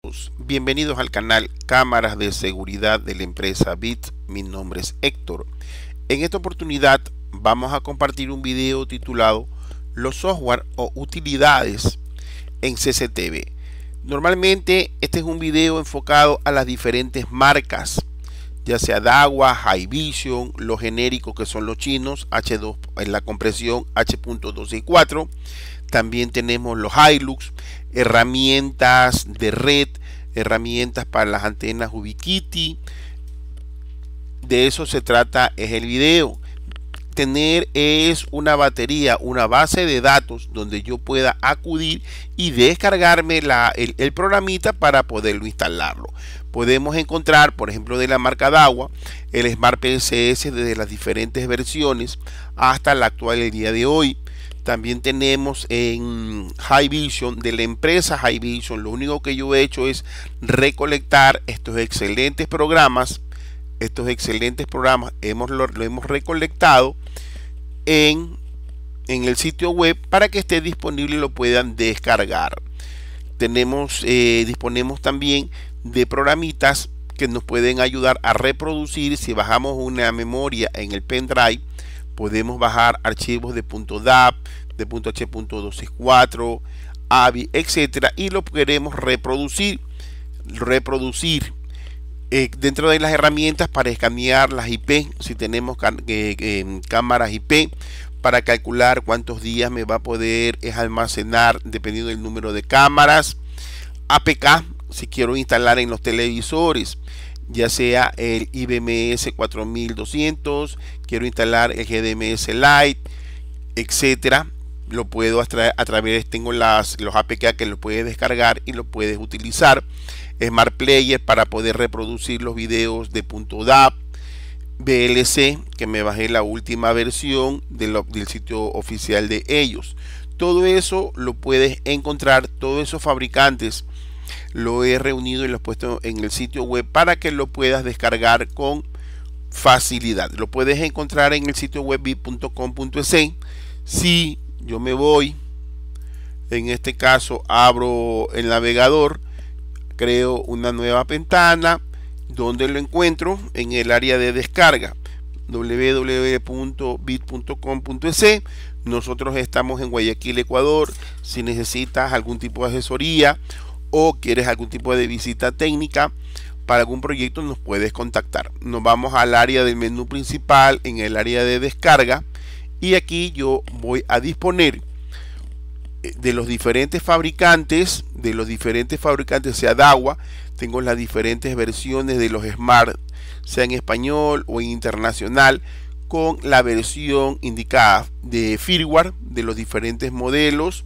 todos, bienvenidos al canal Cámaras de Seguridad de la empresa BIT. Mi nombre es Héctor. En esta oportunidad vamos a compartir un video titulado Los software o utilidades en CCTV. Normalmente este es un video enfocado a las diferentes marcas, ya sea Dahua, Haivision, los genéricos que son los chinos, H2 en la compresión H.264. También tenemos los Hilux, herramientas de red, herramientas para las antenas Ubiquiti. De eso se trata es el video. Tener es una batería, una base de datos donde yo pueda acudir y descargarme el programita para poderlo instalarlo. Podemos encontrar, por ejemplo, de la marca Dahua, el Smart PCS desde las diferentes versiones hasta la actual el día de hoy. También tenemos en Haivision, de la empresa Haivision. Lo único que yo he hecho es recolectar estos excelentes programas. Lo hemos recolectado en el sitio web para que esté disponible y lo puedan descargar. Disponemos también de programitas que nos pueden ayudar a reproducir. Si bajamos una memoria en el pendrive, podemos bajar archivos de .dap, de .h.264, AVI, etcétera, y lo queremos reproducir dentro de las herramientas para escanear las IP. Si tenemos cámaras IP, para calcular cuántos días me va a poder almacenar dependiendo del número de cámaras. APK, si quiero instalar en los televisores, ya sea el IBMS 4200, quiero instalar el GDMS Lite, etcétera, lo puedo a través, tengo los APK que lo puedes descargar y lo puedes utilizar. Smart Player para poder reproducir los videos de .dap, VLC, que me bajé la última versión del sitio oficial de ellos. Todo eso lo puedes encontrar, todos esos fabricantes lo he reunido y lo he puesto en el sitio web para que lo puedas descargar con facilidad. Lo puedes encontrar en el sitio web bit.com.es. Si yo me voy, en este caso abro el navegador, creo una nueva ventana donde lo encuentro en el área de descarga, www.bit.com.es. Nosotros estamos en Guayaquil, Ecuador. Si necesitas algún tipo de asesoría o quieres algún tipo de visita técnica para algún proyecto, nos puedes contactar. Nos vamos al área del menú principal, en el área de descarga, y aquí yo voy a disponer de los diferentes fabricantes, sea Dahua. Tengo las diferentes versiones de los Smart, sea en español o en internacional, con la versión indicada de firmware de los diferentes modelos.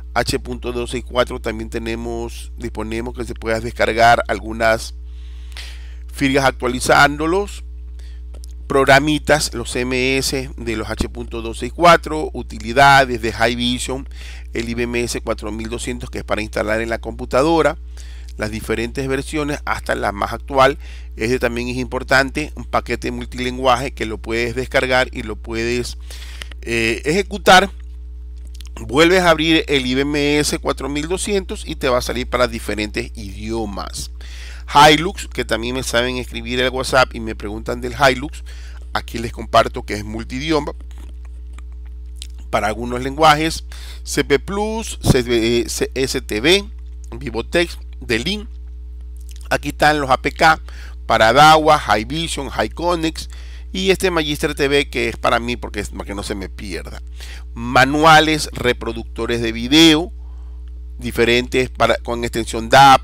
H.264 también disponemos que se pueda descargar algunas firmas actualizándolos. Programitas, los CMS de los H.264, utilidades de Haivision, el IBMS 4200 que es para instalar en la computadora, las diferentes versiones hasta la más actual. También es importante, un paquete multilingüe que lo puedes descargar y lo puedes ejecutar. Vuelves a abrir el IBMS 4200 y te va a salir para diferentes idiomas. Hilux, que también me saben escribir el WhatsApp y me preguntan del Hilux. Aquí les comparto que es multidioma para algunos lenguajes. CP Plus, STV, Vivotex, Delin. Aquí están los APK para Dahua, Haivision, Hiconex y Magister TV, que es para mí para que no se me pierda. Manuales, reproductores de video diferentes con extensión DAP,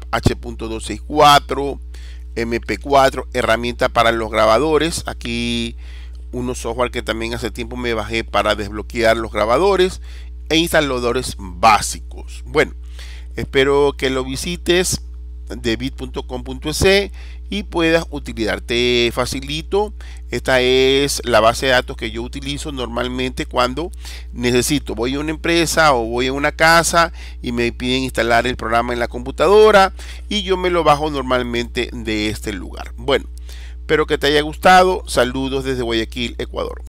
H.264, MP4, herramienta para los grabadores. Aquí unos software que también hace tiempo me bajé para desbloquear los grabadores e instaladores básicos. Bueno, espero que lo visites de bit.com.es y puedas utilizar. Te facilito, esta es la base de datos que yo utilizo normalmente cuando voy a una empresa o voy a una casa y me piden instalar el programa en la computadora, y yo me lo bajo normalmente de este lugar. Bueno, espero que te haya gustado. Saludos desde Guayaquil, Ecuador.